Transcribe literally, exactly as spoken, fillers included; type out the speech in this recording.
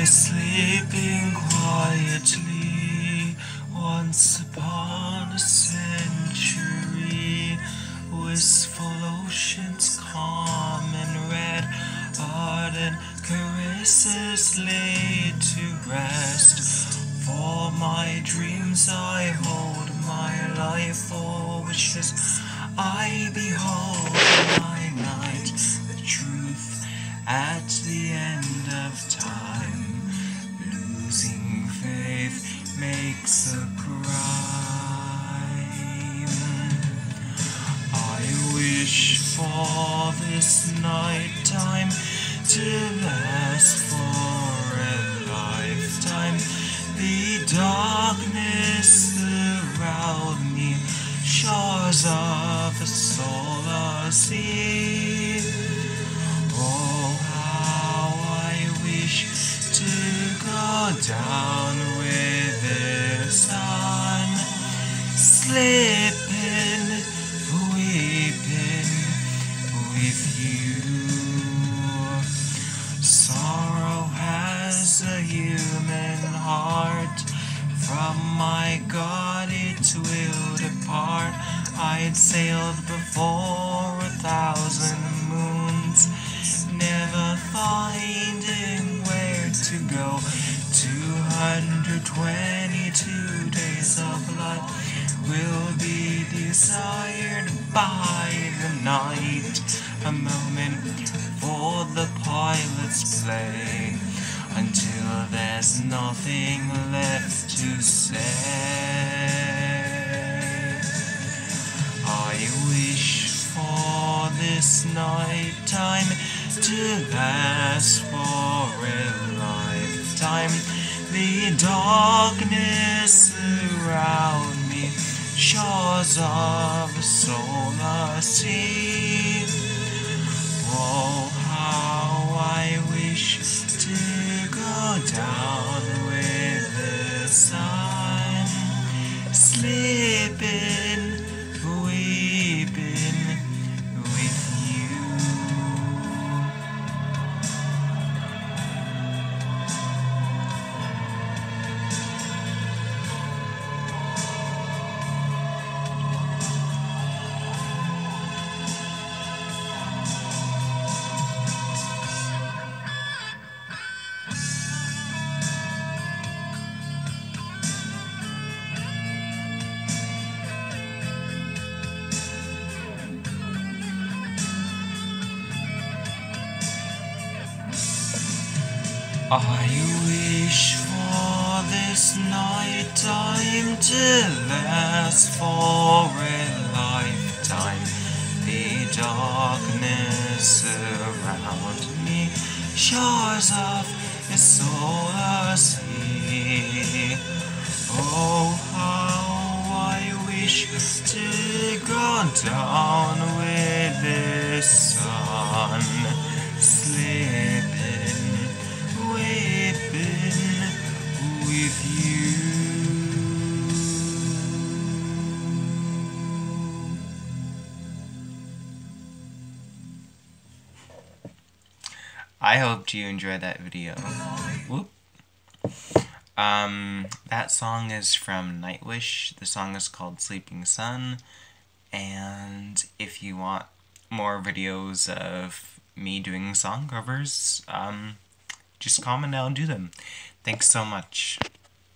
sleeping quietly once upon a century. Wistful oceans calm and red, ardent caresses laid to rest. For my dreams I hold, my life for wishes I behold. My night, the truth at the end of time. Losing faith makes a crime. I wish for this night time to last for a lifetime. The darkness around me, shores of a solar sea. Oh, how I wish to go down with the sun, slipping, weeping with you. Sorrow has a human heart, from my God it will depart. I'd sailed before a thousand moons, never finding where to go. Two hundred twenty-two days of life will be desired by the night. A moment for the pilot's play, until there's nothing left to say. I wish for this night time to last for a lifetime. The darkness around me, shores of a solar sea. Oh, how I wish to go down with the sun, sleeping, weeping with you. I wish for this night time to last for a lifetime. The darkness around me, shores of a solar sea. Oh, how I wish to go down with the sun, slipping, weeping with you. I hoped you enjoyed that video. Whoop. Um, that song is from Nightwish. The song is called Sleeping Sun. And if you want more videos of me doing song covers, um, just comment and I'll do them. Thanks so much.